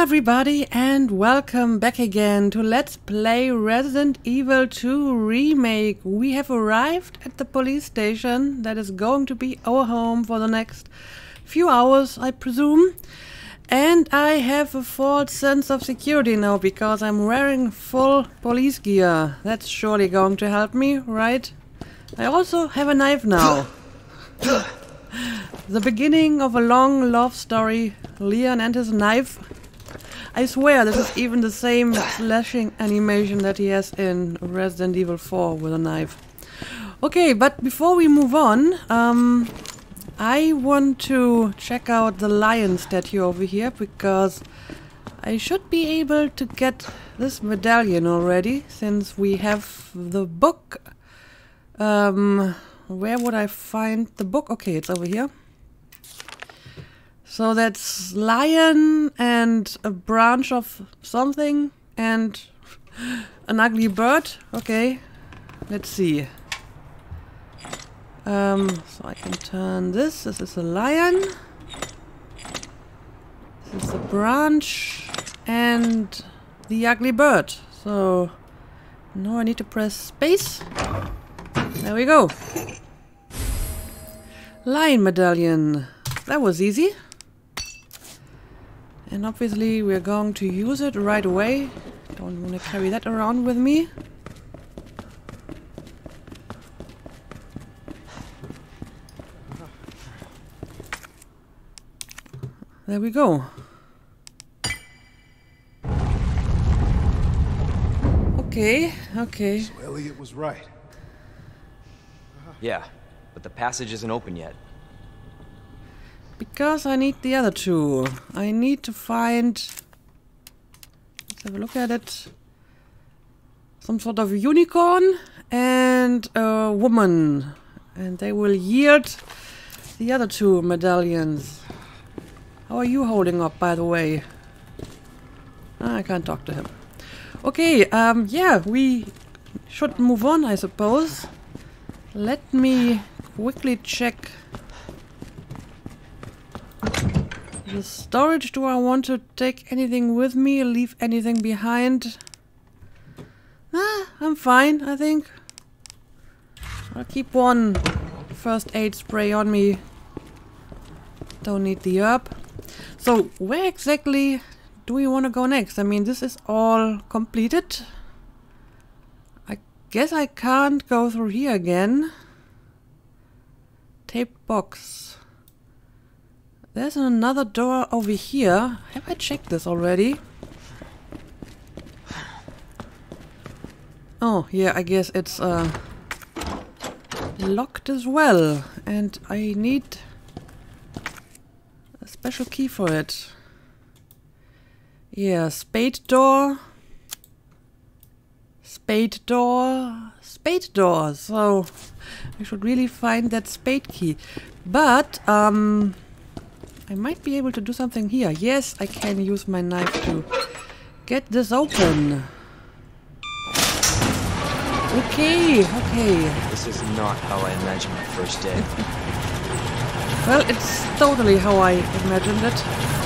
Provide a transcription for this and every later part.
everybody and welcome back again to Let's Play Resident Evil 2 Remake. We have arrived at the police station that is going to be our home for the next few hours, I presume. And I have a false sense of security now because I'm wearing full police gear. That's surely going to help me, right? I also have a knife now. The beginning of a long love story, Leon and his knife. I swear this is even the same slashing animation that he has in Resident Evil 4 with a knife. Okay, but before we move on, I want to check out the lion statue over here because I should be able to get this medallion already since we have the book. Where would I find the book? Okay, it's over here. So that's lion and a branch of something and an ugly bird. Okay, let's see. So I can turn this. This is a lion. This is a branch and the ugly bird. So now I need to press space. There we go. Lion medallion. That was easy. And obviously we're going to use it right away. Don't want to carry that around with me. There we go. Okay, okay. So Elliot was right. Yeah, but the passage isn't open yet. Because I need the other two. I need to find... Let's have a look at it. Some sort of unicorn and a woman. And they will yield the other two medallions. How are you holding up, by the way? Ah, I can't talk to him. Okay, yeah, we should move on, I suppose. Let me quickly check the storage. Do I want to take anything with me, leave anything behind? Ah, I'm fine, I think. I'll keep one first aid spray on me. Don't need the herb. So, where exactly do we want to go next? I mean, this is all completed. I guess I can't go through here again. Taped box. There's another door over here. Have I checked this already? Oh, yeah, I guess it's locked as well. And I need a special key for it. Yeah, spade door. Spade door. Spade door. So, I should really find that spade key. But, I might be able to do something here. Yes, I can use my knife to get this open. Okay, okay. This is not how I imagined my first day. Well, it's totally how I imagined it.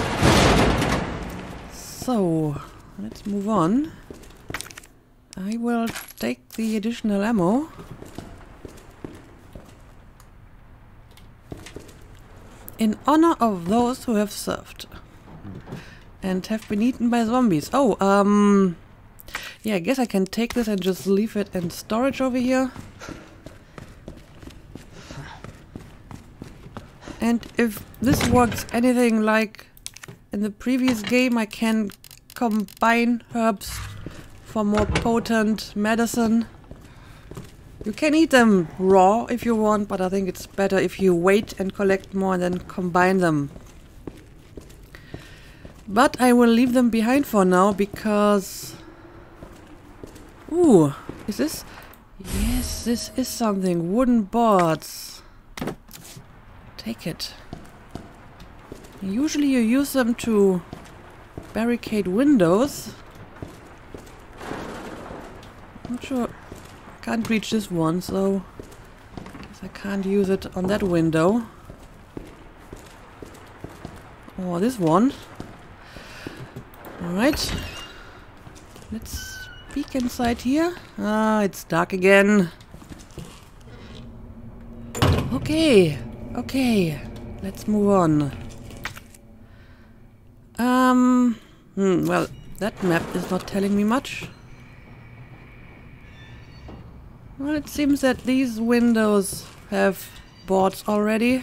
So, let's move on. I will take the additional ammo. In honor of those who have served and have been eaten by zombies. Oh, yeah, I guess I can take this and just leave it in storage over here. And if this works anything like in the previous game, I can combine herbs for more potent medicine. You can eat them raw if you want, but I think it's better if you wait and collect more and then combine them. But I will leave them behind for now because... Ooh, is this... Yes, this is something. Wooden boards. Take it. Usually you use them to barricade windows. Not sure... Can't reach this one, so guess I can't use it on that window. Or this one. Alright. Let's peek inside here. Ah, it's dark again. Okay. Okay. Let's move on. Well, that map is not telling me much. Well, it seems that these windows have boards already.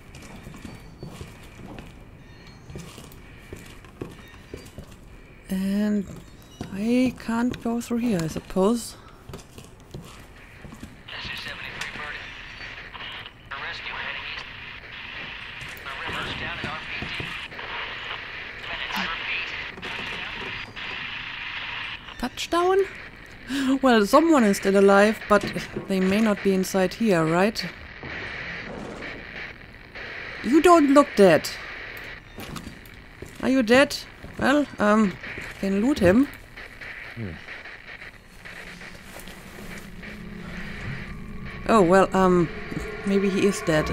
And I can't go through here, I suppose. SU-73 Birdie. A rescue heading east. The river's down at RPD. I repeat. Touchdown? Well, someone is still alive, but they may not be inside here, right? You don't look dead. Are you dead? Well, can loot him. Oh, well, maybe he is dead.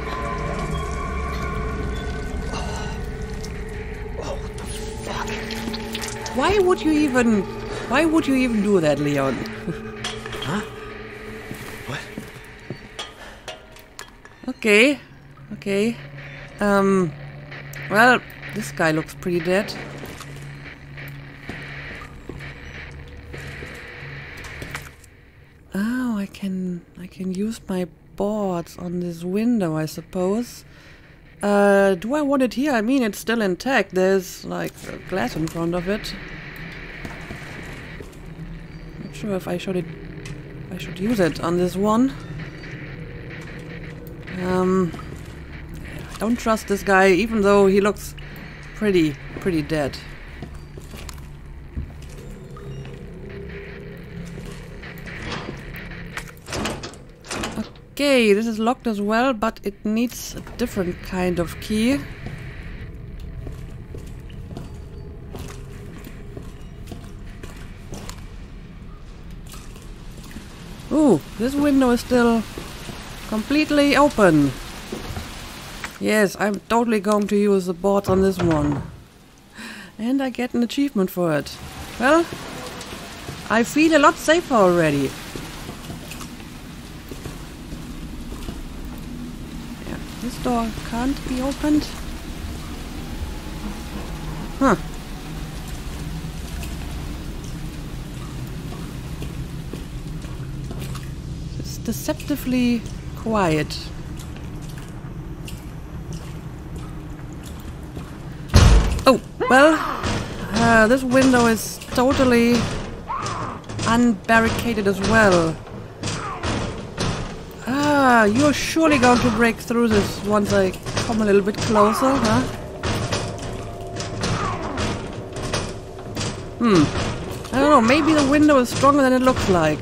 Oh, fuck. Why would you even do that, Leon? Huh? What? Okay. Okay. Well, this guy looks pretty dead. Oh, I can use my boards on this window, I suppose. Do I want it here? I mean, it's still intact. There's like glass in front of it. Not sure if I should use it on this one. I don't trust this guy, even though he looks pretty dead. Okay, this is locked as well, but it needs a different kind of key. Ooh, this window is still completely open. Yes, I'm totally going to use the boards on this one. And I get an achievement for it. Well, I feel a lot safer already. Yeah, this door can't be opened. Huh. It's deceptively quiet. Oh, well, this window is totally unbarricaded as well. Ah, you're surely going to break through this once I come a little bit closer, huh? I don't know, maybe the window is stronger than it looks like.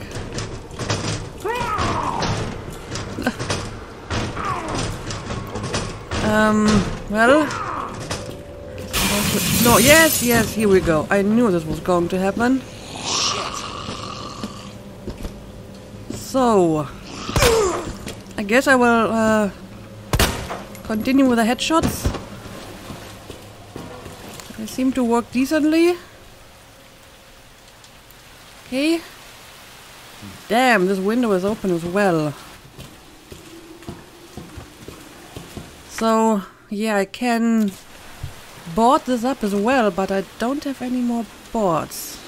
Well... No, yes, here we go. I knew this was going to happen. So... I guess I will, continue with the headshots. They seem to work decently. Okay. Damn, this window is open as well. So, yeah, I can board this up as well, but I don't have any more boards.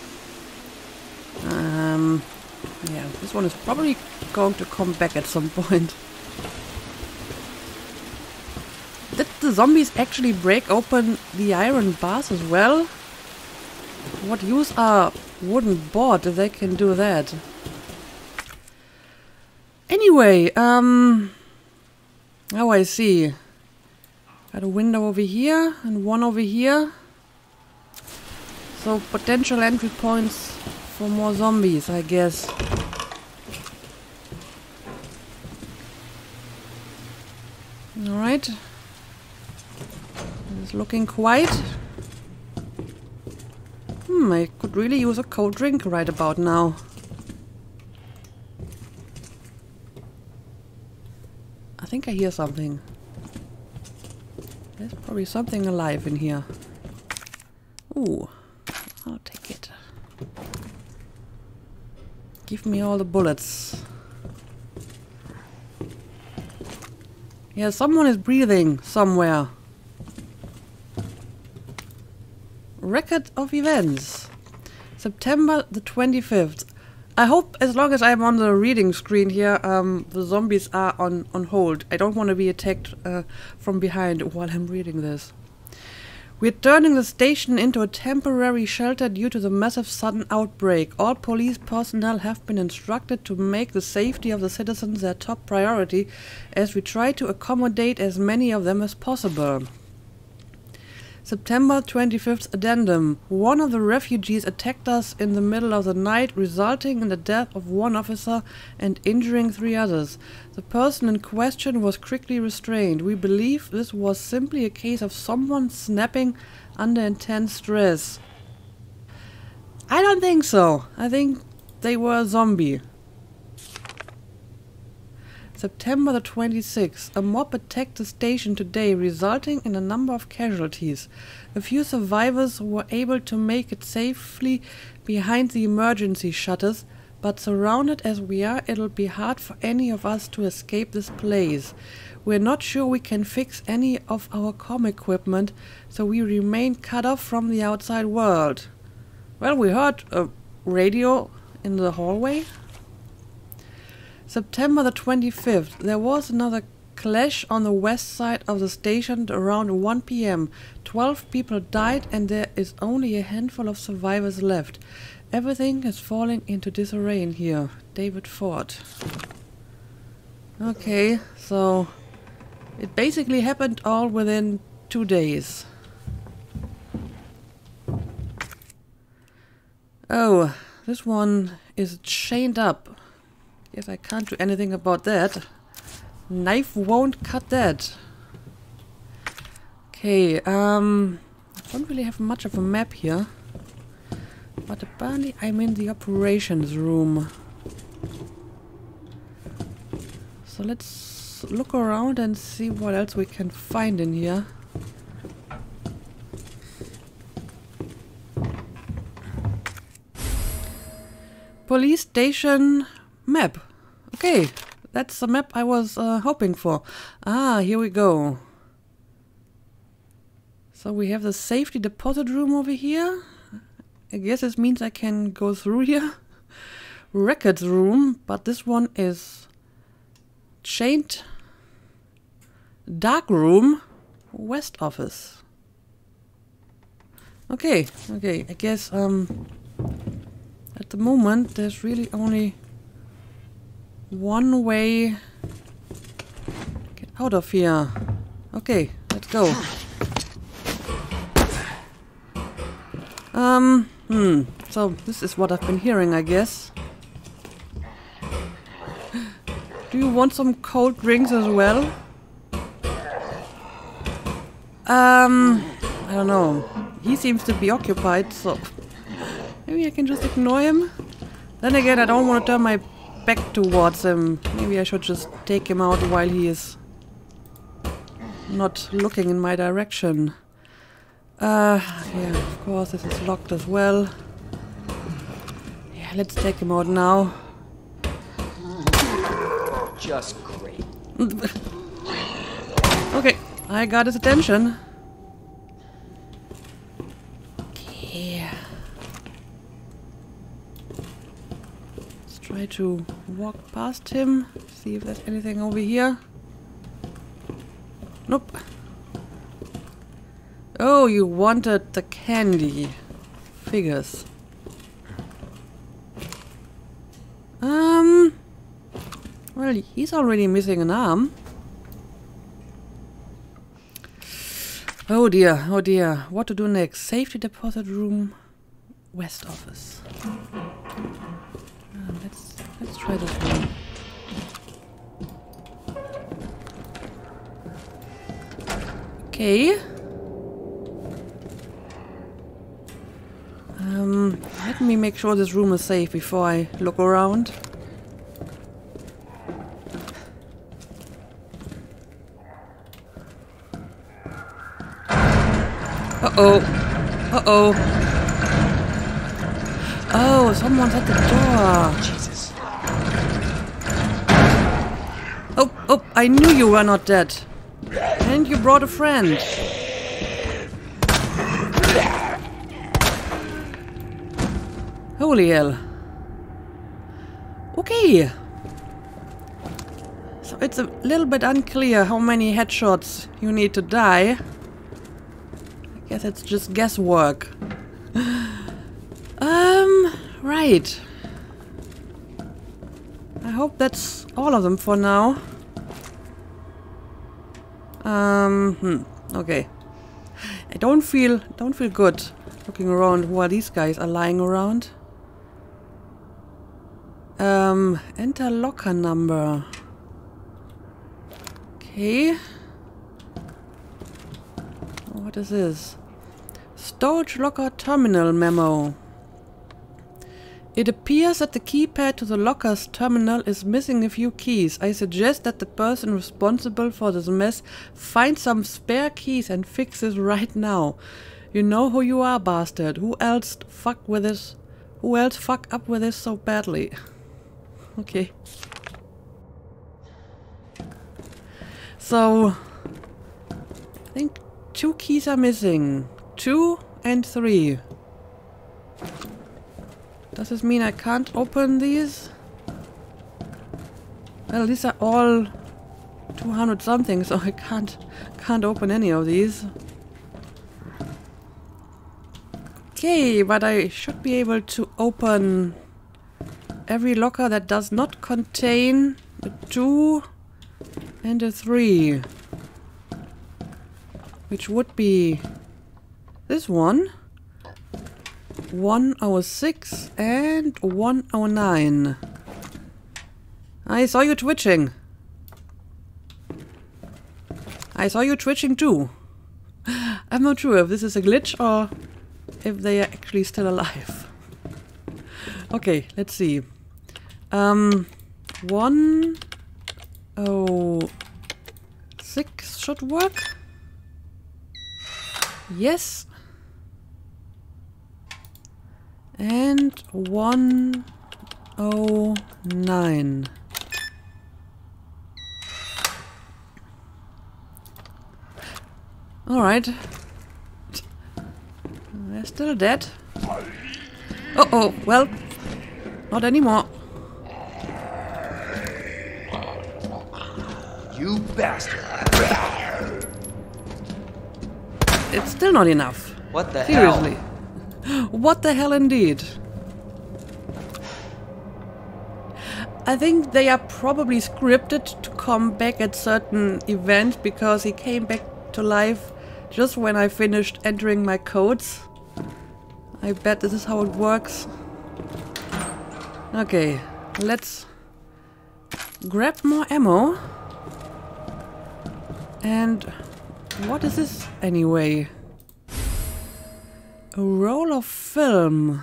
Yeah, this one is probably going to come back at some point. Did the zombies actually break open the iron bars as well? What use are wooden boards if they can do that? Anyway, oh, I see. Got a window over here and one over here. So potential entry points for more zombies, I guess. Alright. It's looking quiet. I could really use a cold drink right about now. I think I hear something. There's probably something alive in here. Ooh, I'll take it. Give me all the bullets. Yeah, someone is breathing somewhere. Record of events. September the 25th. I hope as long as I'm on the reading screen here, the zombies are on hold. I don't want to be attacked from behind while I'm reading this. We're turning the station into a temporary shelter due to the massive sudden outbreak. All police personnel have been instructed to make the safety of the citizens their top priority as we try to accommodate as many of them as possible. September 25th addendum. One of the refugees attacked us in the middle of the night, resulting in the death of one officer and injuring 3 others. The person in question was quickly restrained. We believe this was simply a case of someone snapping under intense stress. I don't think so. I think they were a zombie. September the 26th. A mob attacked the station today, resulting in a number of casualties. A few survivors were able to make it safely behind the emergency shutters, but surrounded as we are, it'll be hard for any of us to escape this place. We're not sure we can fix any of our comm equipment, so we remain cut off from the outside world. Well, we heard a radio in the hallway. September the 25th. There was another clash on the west side of the station around 1 p.m. 12 people died and there is only a handful of survivors left. Everything is falling into disarray in here. David Ford. Okay, so it basically happened all within 2 days. Oh, this one is chained up. Guess I can't do anything about that. Knife won't cut that. Okay, I don't really have much of a map here. But apparently I'm in the operations room. So let's look around and see what else we can find in here. Police station map. Okay, that's the map I was hoping for. Ah, here we go. So we have the safety deposit room over here. I guess this means I can go through here. Records room, but this one is chained. Dark room, west office. Okay, okay, I guess at the moment there's really only one way to get out of here. Okay, let's go. So this is what I've been hearing, I guess. Do you want some cold drinks as well? I don't know. He seems to be occupied, so maybe I can just ignore him. Then again, I don't want to turn my back towards him. Maybe I should just take him out while he is not looking in my direction. Yeah, of course, this is locked as well. Yeah, let's take him out now. Just great. Okay, I got his attention. Okay. Let's try to walk past him, see if there's anything over here. Nope. Oh, you wanted the candy. Figures. Well, he's already missing an arm. Oh dear, oh dear. What to do next? Safety deposit room, west office. Let's try this one. Okay. Let me make sure this room is safe before I look around. Uh-oh. Uh-oh. Oh, someone's at the door. Jesus. Oh, oh, I knew you were not dead. And you brought a friend. Holy hell. Okay. So it's a little bit unclear how many headshots you need to die. I guess it's just guesswork. Right. I hope that's all of them for now. Okay. I don't feel good looking around. Who are these guys are lying around? Enter locker number. Okay. What is this? Storage locker terminal memo. It appears that the keypad to the locker's terminal is missing a few keys. I suggest that the person responsible for this mess find some spare keys and fix this right now. You know who you are, bastard. Who else fuck up with this so badly? Okay. So, I think 2 keys are missing. 2 and 3. Does this mean I can't open these? Well, these are all 200 something, so I can't open any of these. Okay, but I should be able to open every locker that does not contain a 2 and a 3. Which would be this one. 106 and 109. I saw you twitching. I saw you twitching too. I'm not sure if this is a glitch or if they are actually still alive. Okay, let's see. 106 should work. Yes. And 109. Alright. They're still dead. Uh-oh, well, not anymore. You bastard. It's still not enough. What the Seriously. hell? What the hell indeed? I think they are probably scripted to come back at certain events because he came back to life just when I finished entering my codes. I bet this is how it works. Okay, let's grab more ammo. And what is this anyway? A roll of film.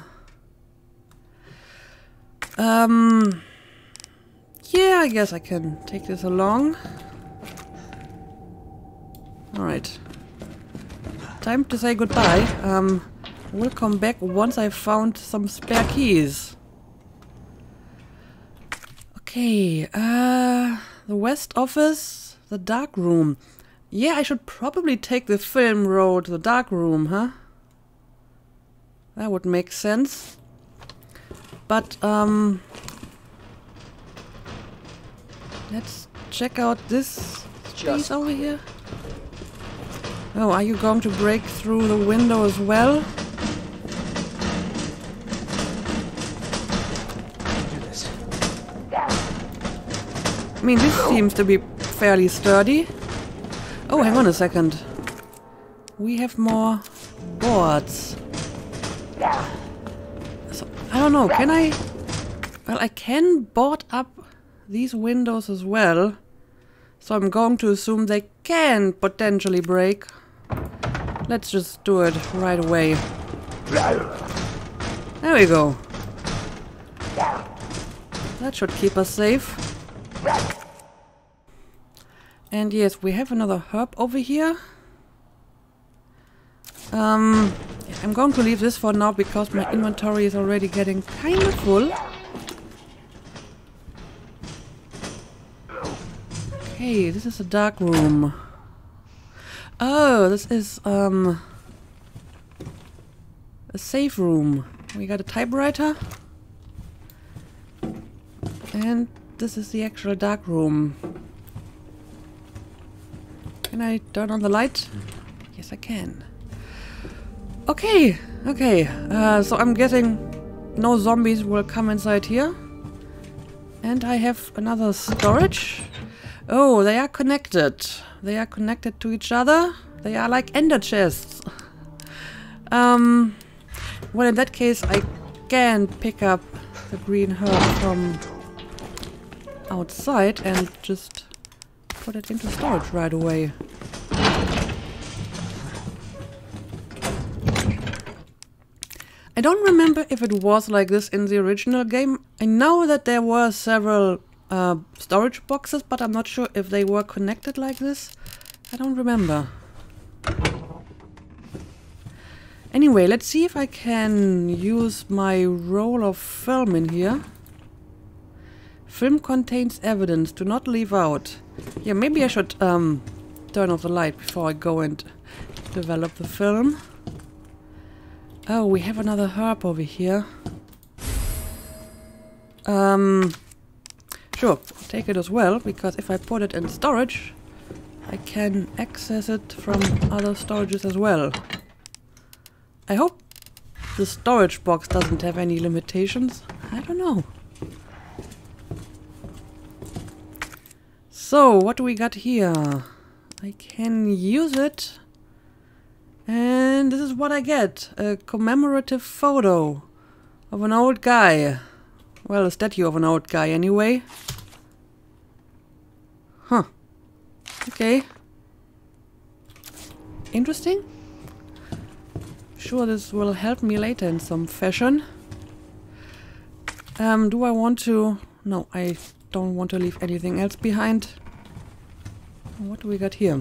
Yeah, I guess I can take this along. Alright. Time to say goodbye. We'll come back once I've found some spare keys. Okay, the west office, the dark room. Yeah, I should probably take the film roll to the dark room, huh? That would make sense. But, let's check out this space over here. Oh, are you going to break through the window as well? Do this. I mean, this seems to be fairly sturdy. Oh, hang on a second. We have more boards. So, I don't know, can I... Well, I can board up these windows as well. So I'm going to assume they can potentially break. Let's just do it right away. There we go. That should keep us safe. And yes, we have another herb over here. Yeah, I'm going to leave this for now because my inventory is already getting kind of full. Okay, this is a dark room. Oh, this is a safe room. We got a typewriter. And this is the actual dark room. Can I turn on the light? Yes, I can. Okay, okay. So I'm guessing no zombies will come inside here. And I have another storage. Oh, they are connected. They are connected to each other. They are like ender chests. Well, in that case, I can pick up the green herb from outside and just put it into storage right away. I don't remember if it was like this in the original game. I know that there were several storage boxes, but I'm not sure if they were connected like this. I don't remember. Anyway, let's see if I can use my roll of film in here. Film contains evidence. Do not leave out. Yeah, maybe I should turn off the light before I go and develop the film. Oh, we have another herb over here. Sure, I'll take it as well, because if I put it in storage, I can access it from other storages as well. I hope the storage box doesn't have any limitations. I don't know. So, what do we got here? I can use it. And this is what I get. A commemorative photo of an old guy. Well, a statue of an old guy anyway. Huh. Okay. Interesting. Sure, this will help me later in some fashion. Do I want to... No, I don't want to leave anything else behind. What do we got here?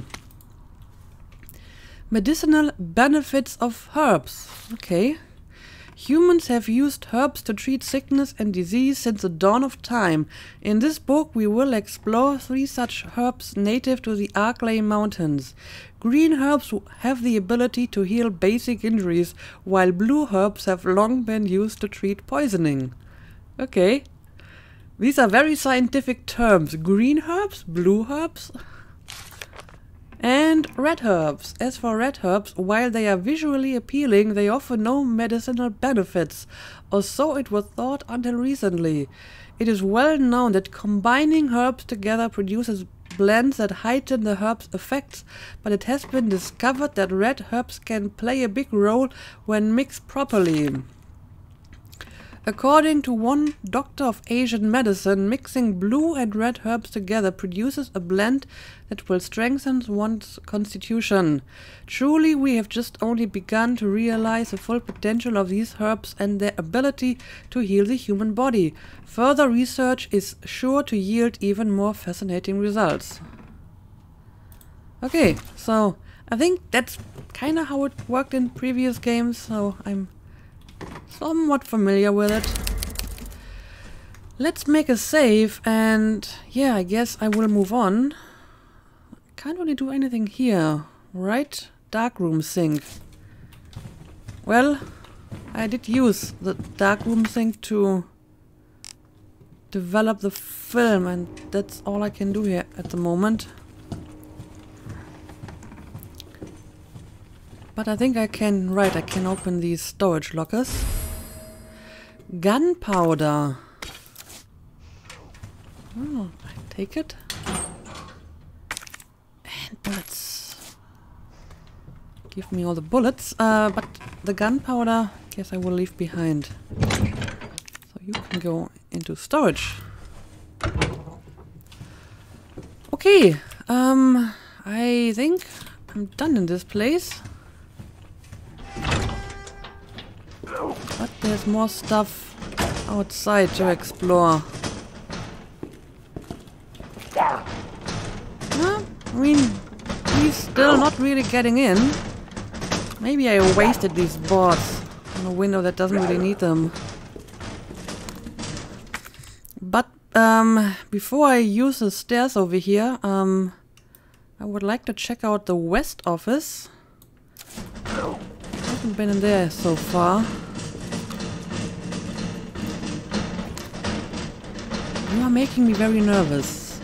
Medicinal benefits of herbs. Okay. Humans have used herbs to treat sickness and disease since the dawn of time. In this book we will explore 3 such herbs native to the Arklay Mountains. Green herbs have the ability to heal basic injuries, while blue herbs have long been used to treat poisoning. Okay. These are very scientific terms. Green herbs, blue herbs, and red herbs. As for red herbs, while they are visually appealing, they offer no medicinal benefits, or so it was thought until recently. It is well known that combining herbs together produces blends that heighten the herb's effects, but it has been discovered that red herbs can play a big role when mixed properly. According to one doctor of Asian medicine, mixing blue and red herbs together produces a blend that will strengthen one's constitution. Truly, we have just only begun to realize the full potential of these herbs and their ability to heal the human body. Further research is sure to yield even more fascinating results. Okay, so I think that's kind of how it worked in previous games, so I'm somewhat familiar with it. Let's make a save, and yeah, I guess I will move on. Can't really do anything here, right? Darkroom sink. Well, I did use the darkroom sink to develop the film, and that's all I can do here at the moment. But I think I can, right, I can open these storage lockers. Gunpowder. Oh, I take it. And bullets. Give me all the bullets, but the gunpowder, I guess I will leave behind. So you can go into storage. Okay, I think I'm done in this place. But there's more stuff outside to explore. I mean, he's still not really getting in. Maybe I wasted these boards on a window that doesn't really need them. But before I use the stairs over here, I would like to check out the west office. I haven't been in there so far. You are making me very nervous.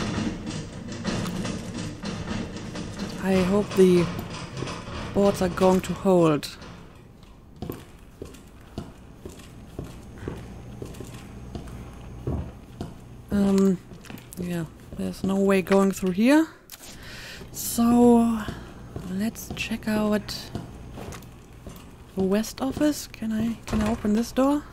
I hope the boards are going to hold. Yeah, there's no way going through here. So, let's check out the west office. Can I open this door?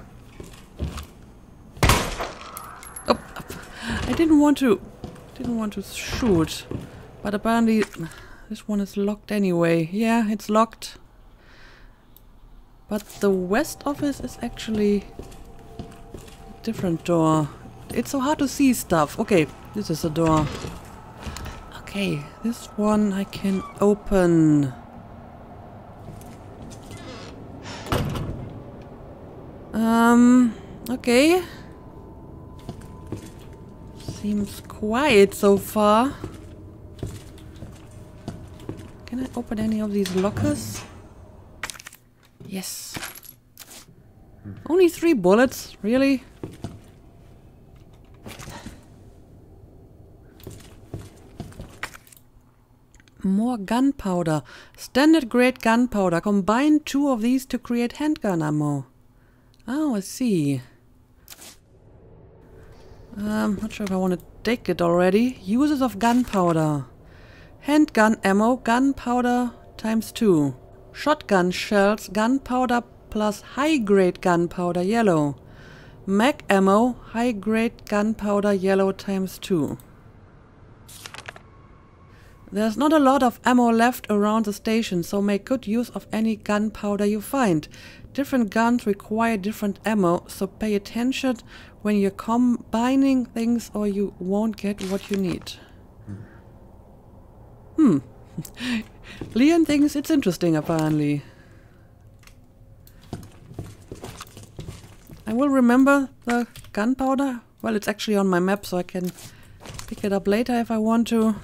Oh, I didn't want to shoot, but apparently this one is locked anyway. Yeah, it's locked. But the west office is actually a different door. It's so hard to see stuff. Okay, this is a door. Okay, this one I can open. Okay. Seems quiet so far. Can I open any of these lockers? Yes. Only 3 bullets, really? More gunpowder. Standard grade gunpowder. Combine 2 of these to create handgun ammo. Oh, I see. Not sure if I want to take it already. Uses of gunpowder. Handgun ammo, gunpowder times 2. Shotgun shells, gunpowder plus high-grade gunpowder, yellow. Mag ammo, high-grade gunpowder, yellow times 2. There's not a lot of ammo left around the station, so make good use of any gunpowder you find. Different guns require different ammo, so pay attention when you're combining things or you won't get what you need. Leon thinks it's interesting, apparently. I will remember the gunpowder. Well, it's actually on my map, so I can pick it up later if I want to.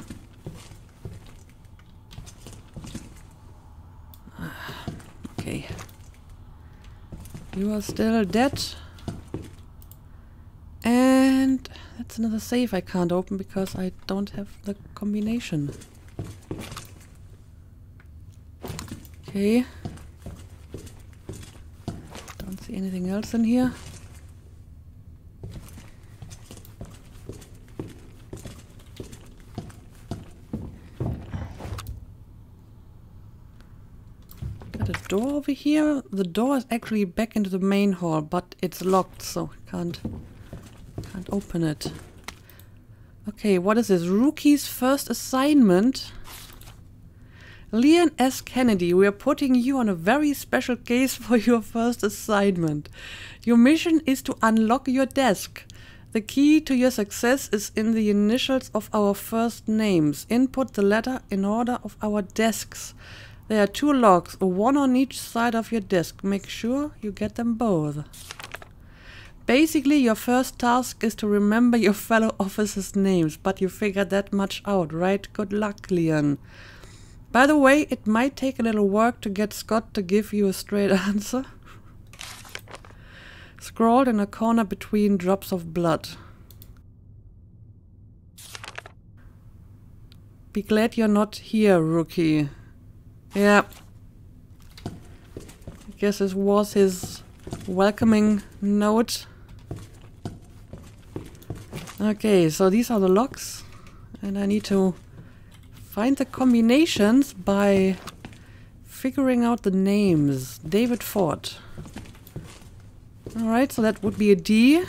Okay. You are still dead. And that's another safe I can't open because I don't have the combination. Okay. Don't see anything else in here. Got a door over here. The door is actually back into the main hall, but it's locked, so I can't open it. Okay, what is this? Rookie's first assignment. Leon S. Kennedy, we are putting you on a very special case for your first assignment. Your mission is to unlock your desk. The key to your success is in the initials of our first names. Input the letter in order of our desks. There are 2 locks, one on each side of your desk. Make sure you get them both. Basically, your first task is to remember your fellow officers' names, but you figured that much out, right? Good luck, Leon. By the way, it might take a little work to get Scott to give you a straight answer. Scrawled in a corner between drops of blood. Be glad you're not here, rookie. Yeah. I guess this was his welcoming note. Okay, so these are the locks. And I need to find the combinations by figuring out the names. David Ford. Alright, so that would be a D.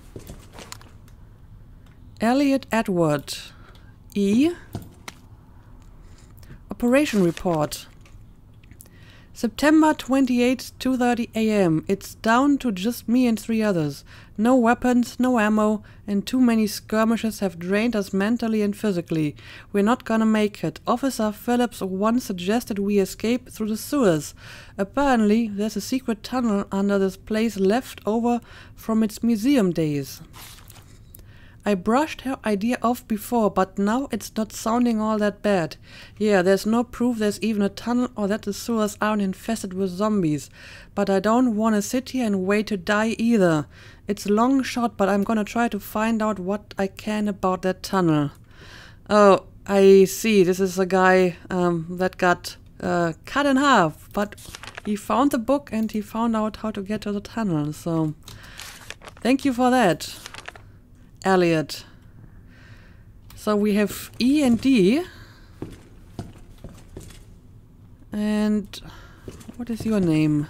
Elliot Edward. E. Operation report. September 28th, 2:30 AM. It's down to just me and 3 others. No weapons, no ammo, and too many skirmishes have drained us mentally and physically. We're not gonna make it. Officer Phillips once suggested we escape through the sewers. Apparently, there's a secret tunnel under this place left over from its museum days. I brushed her idea off before, but now it's not sounding all that bad. Yeah, there's no proof there's even a tunnel or that the sewers aren't infested with zombies. But I don't want to sit here and wait to die either. It's a long shot, but I'm gonna try to find out what I can about that tunnel. Oh, I see. This is a guy that got cut in half, but he found the book and he found out how to get to the tunnel. So, thank you for that, Elliot. So we have E and D. And what is your name?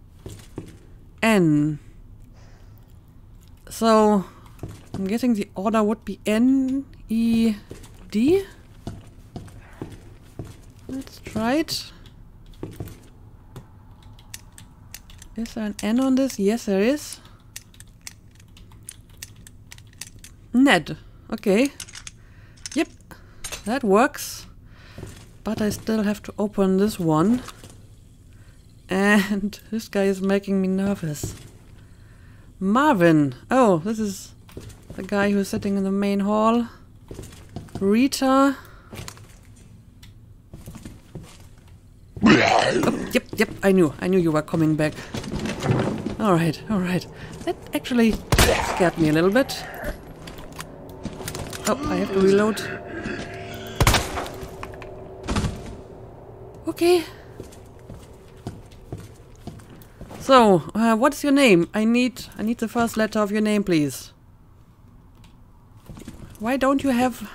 N. So I'm guessing the order would be N, E, D. Let's try it. Is there an N on this? Yes, there is. Ned. Okay. Yep. That works. But I still have to open this one. And this guy is making me nervous. Marvin. Oh, this is the guy who's sitting in the main hall. Rita. Oh, yep. I knew you were coming back. Alright. That actually scared me a little bit. Oh, I have to reload. Okay. So, what's your name? I need the first letter of your name, please. Why don't you have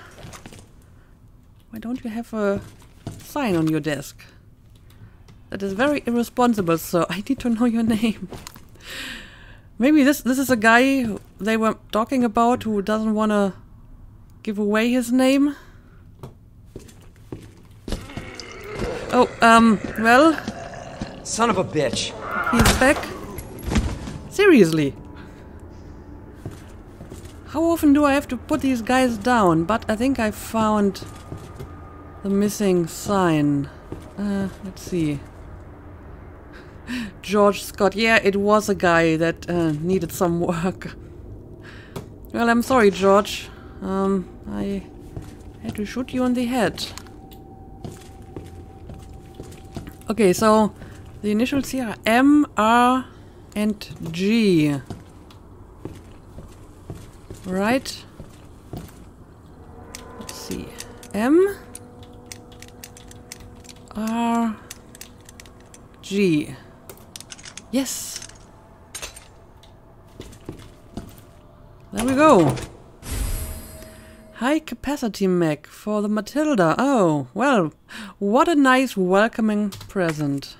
a sign on your desk? That is very irresponsible, so I need to know your name. Maybe this is a guy who they were talking about who doesn't want to give away his name. Oh, well... Son of a bitch. He's back. Seriously. How often do I have to put these guys down? But I think I found the missing sign. Let's see. George Scott. Yeah, it was a guy that needed some work. Well, I'm sorry, George. I had to shoot you on the head. Okay, so the initials here are M, R, and G. Right? Let's see. M, R, G. Yes! There we go. High capacity mech for the Matilda. Oh, well, what a nice welcoming present.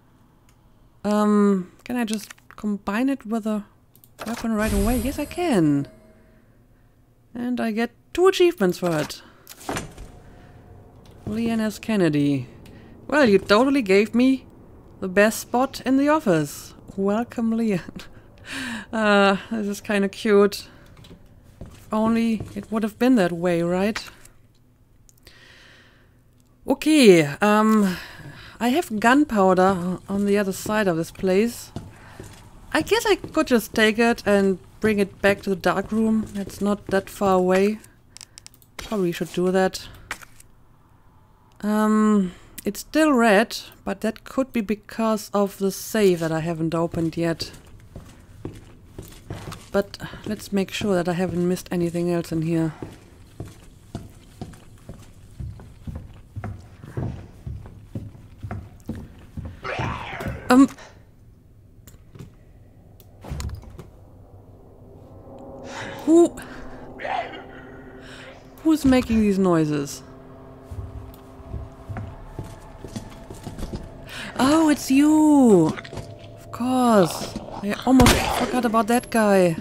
Can I just combine it with a weapon right away? Yes, I can. And I get 2 achievements for it. Leon S. Kennedy. Well, you totally gave me the best spot in the office. Welcome, Leon. This is kind of cute. Only it would have been that way, right? Okay, I have gunpowder on the other side of this place. I guess I could just take it and bring it back to the dark room. It's not that far away. Probably should do that. It's still red, but that could be because of the safe that I haven't opened yet. But let's make sure that I haven't missed anything else in here. Who's making these noises? Oh, it's you! Of course. I almost forgot about that guy.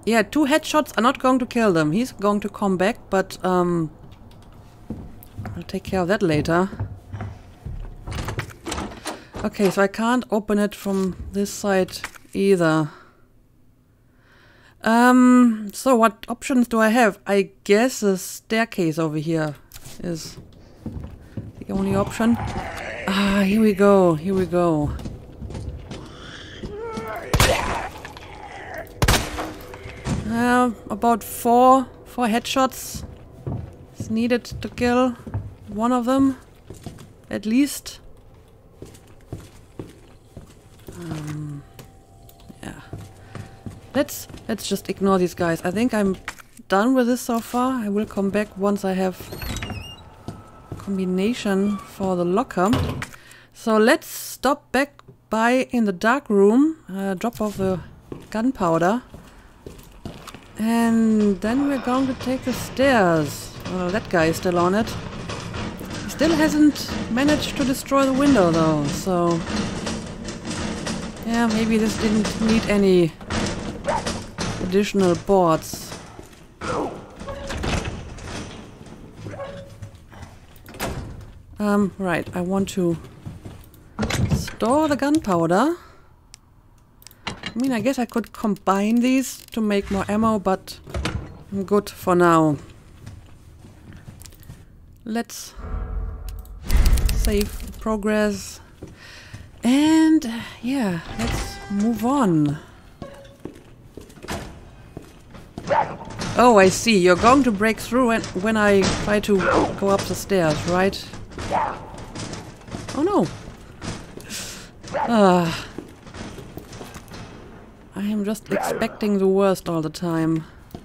Yeah, 2 headshots are not going to kill them. He's going to come back, but I'll take care of that later. Okay, so I can't open it from this side either. So what options do I have? I guess the staircase over here is the only option. Ah, here we go, here we go. About four headshots is needed to kill one of them, at least. Yeah. Let's just ignore these guys. I think I'm done with this so far. I will come back once I have a combination for the locker. So let's stop back by in the dark room, drop off the gunpowder, and then we're going to take the stairs. Well, that guy is still on it. He still hasn't managed to destroy the window though, so yeah, maybe this didn't need any additional boards. Right, I want to store the gunpowder. I mean, I guess I could combine these to make more ammo, but I'm good for now. Let's save progress. And yeah, let's move on. Oh, I see. You're going to break through when I try to go up the stairs, right? Oh no. I am just expecting the worst all the time.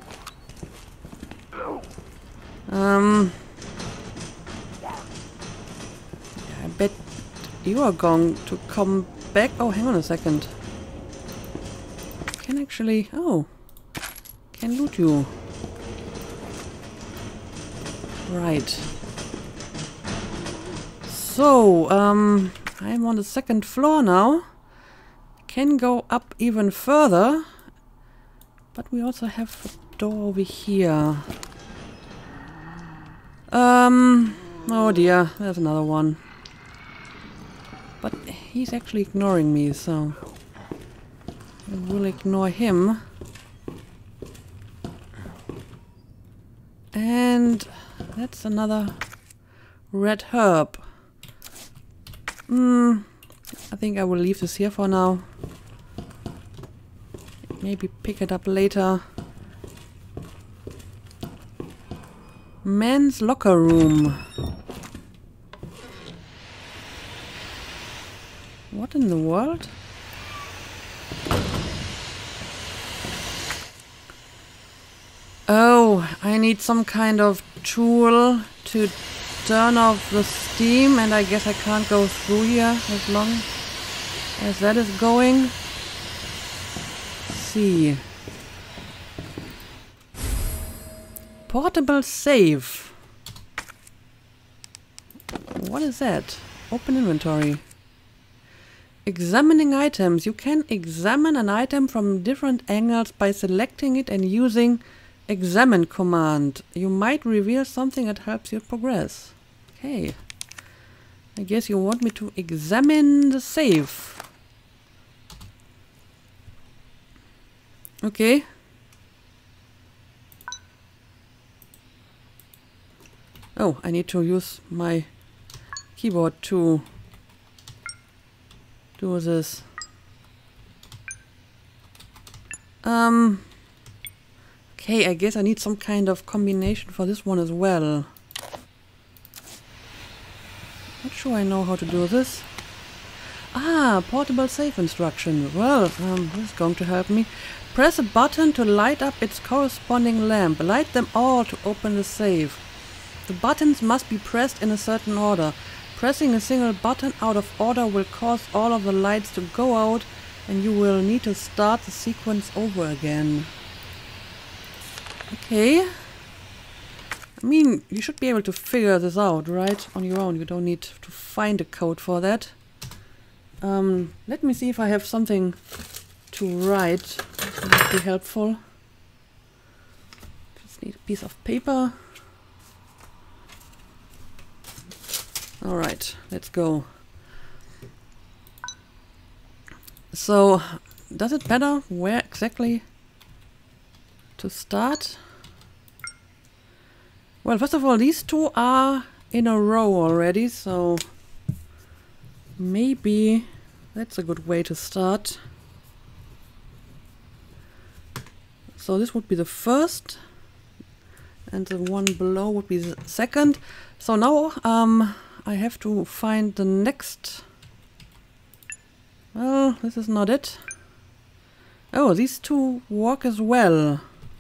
I bet you are going to come back. Oh, hang on a second. Can actually... Oh. Can loot you. Right. So, I'm on the second floor now. Can go up even further. But we also have a door over here. Oh dear, there's another one. But he's actually ignoring me, so I will ignore him. And that's another red herb. I think I will leave this here for now. Maybe pick it up later. Men's locker room. What in the world? Oh, I need some kind of tool to turn off the steam, and I guess I can't go through here as long as that is going. Let's see. Portable safe. What is that? Open inventory. Examining items. You can examine an item from different angles by selecting it and using examine command. You might reveal something that helps you progress. Okay. I guess you want me to examine the safe. Okay. Oh, I need to use my keyboard to do this. Okay, I guess I need some kind of combination for this one as well. Not sure I know how to do this. Ah, portable safe instruction. Well, this is going to help me. Press a button to light up its corresponding lamp. Light them all to open the safe. The buttons must be pressed in a certain order. Pressing a single button out of order will cause all of the lights to go out, and you will need to start the sequence over again. Okay. I mean, you should be able to figure this out, right? On your own. You don't need to find a code for that. Let me see if I have something to write. That would be helpful. Need a piece of paper. Alright, let's go. So, does it matter where exactly to start? Well, first of all, these two are in a row already, so maybe that's a good way to start. So this would be the first, and the one below would be the second. So now I have to find the next. Well, this is not it. Oh, these two work as well.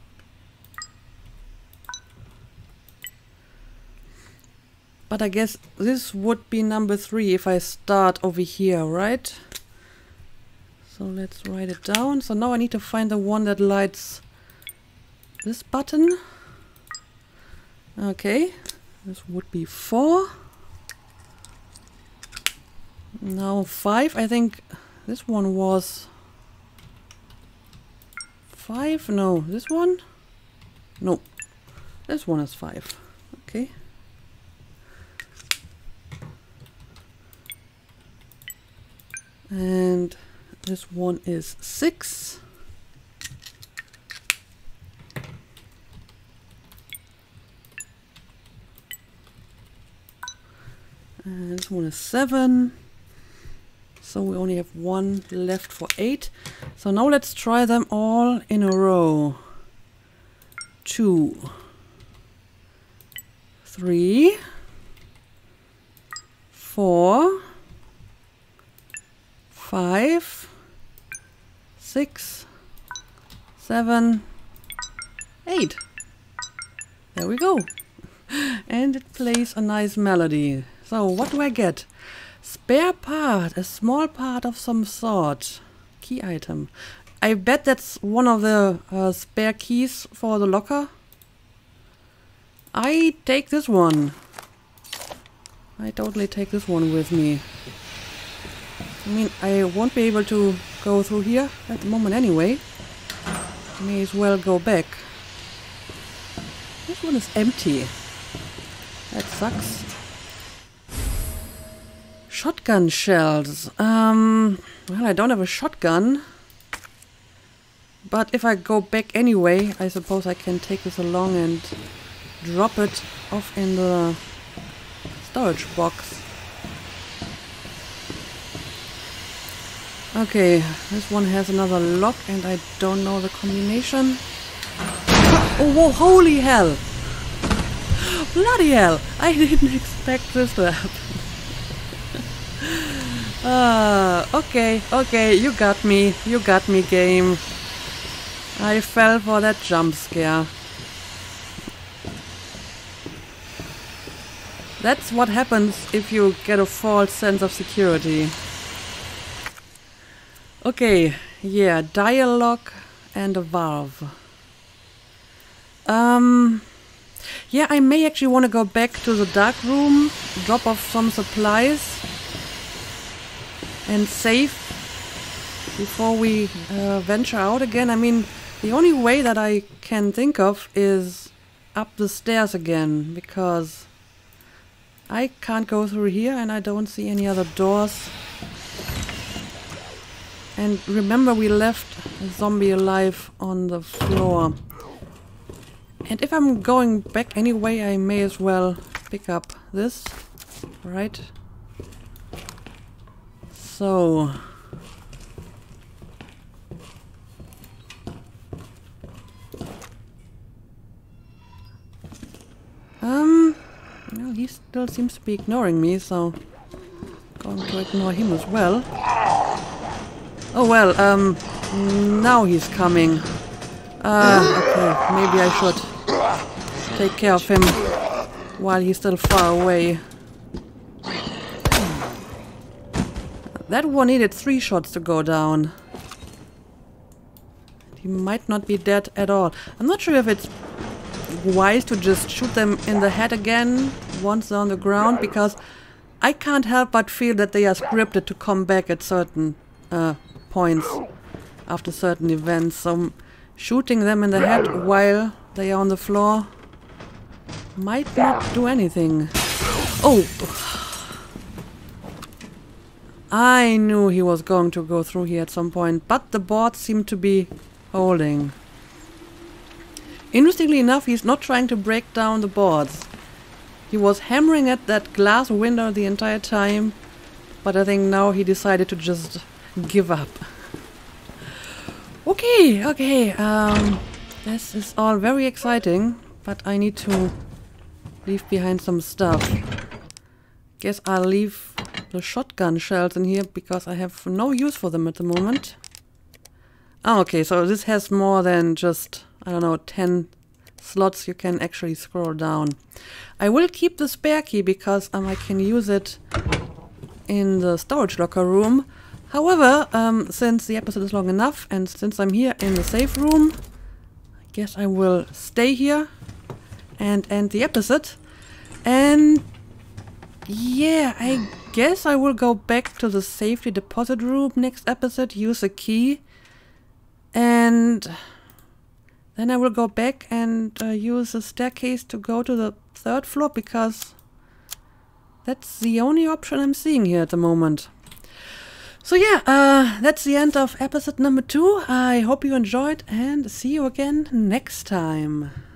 But I guess this would be number 3 if I start over here, right? So let's write it down. So now I need to find the one that lights this button. Okay, this would be 4. Now 5, I think this one was 5. No, this one? No, this one is 5. Okay. And this one is 6. And this one is 7. So we only have one left for 8. So now let's try them all in a row. 2, 3, 4, 5, 6, 7, 8. There we go. And it plays a nice melody. So what do I get? Spare part, a small part of some sort. Key item. I bet that's one of the spare keys for the locker. I take this one. I totally take this one with me. I mean, I won't be able to go through here at the moment anyway. May as well go back. This one is empty. That sucks. Shotgun shells. Well, I don't have a shotgun. But if I go back anyway, I suppose I can take this along and drop it off in the storage box. Okay, this one has another lock and I don't know the combination. Oh, whoa, holy hell! Bloody hell! I didn't expect this to happen. Okay, you got me, game. I fell for that jump scare. That's what happens if you get a false sense of security. Okay, yeah, dialogue and a valve. Yeah, I may actually want to go back to the dark room, drop off some supplies, and save before we venture out again. I mean, the only way that I can think of is up the stairs again, because I can't go through here and I don't see any other doors. And remember, we left a zombie alive on the floor. And if I'm going back anyway, I may as well pick up this, right? So... well, he still seems to be ignoring me, so... going to ignore him as well. Oh well, now he's coming. Okay, maybe I should take care of him while he's still far away. That one needed 3 shots to go down. He might not be dead at all. I'm not sure if it's wise to just shoot them in the head again once they're on the ground, because I can't help but feel that they are scripted to come back at certain points after certain events. So shooting them in the head while they are on the floor. Might not do anything. Oh! I knew he was going to go through here at some point, but the boards seem to be holding. Interestingly enough, he's not trying to break down the boards. He was hammering at that glass window the entire time, but I think now he decided to just give up. Okay, this is all very exciting, but I need to leave behind some stuff. Guess I'll leave the shotgun shells in here because I have no use for them at the moment. Ah, okay, so this has more than just, I don't know, 10 slots you can actually scroll down. I will keep the spare key because I can use it in the storage locker room. However, since the episode is long enough and since I'm here in the safe room, I guess I will stay here and end the episode. And yeah, I guess I will go back to the safety deposit room next episode, use a key, and then I will go back and use the staircase to go to the 3rd floor because that's the only option I'm seeing here at the moment. So yeah, that's the end of episode number 2. I hope you enjoyed and see you again next time.